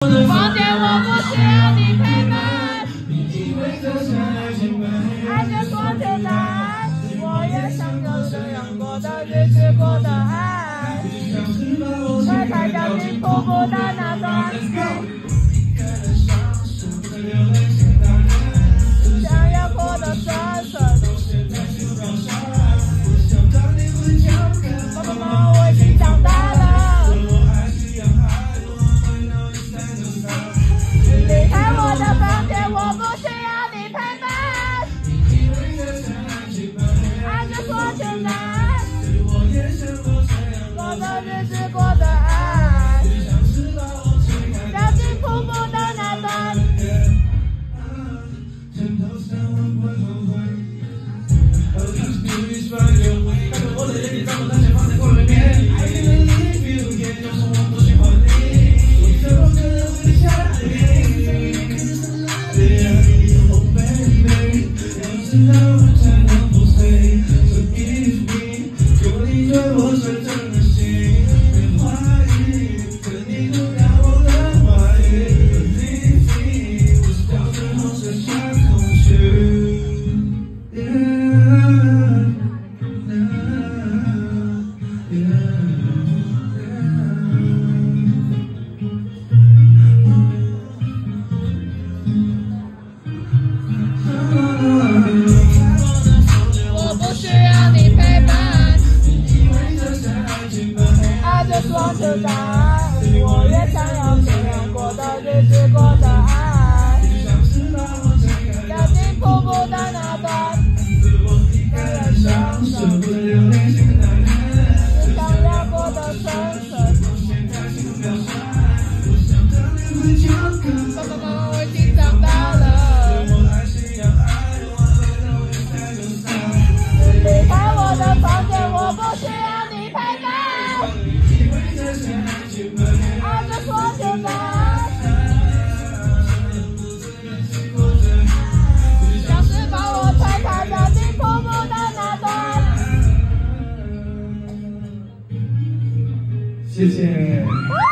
房间我不需要你陪伴。爱着多简单，我也想有这样过的日子，过的爱。快才掉进瀑布的那段，想要过的酸酸。妈妈，我已经长大了。离开我的房间，我不需要你陪伴。爱着多简单，过的日子，过的爱。掉进瀑布的那段。我不需要你陪伴，爱着双手打，我也想要这样过的日子，过的爱。掉进瀑布的那段，没人双手，只想要过的深深。妈妈，我已经长大了。离开我的房间，我不需要你陪伴。爱着多简单，像是把我推开掉进瀑布的那段。 谢谢。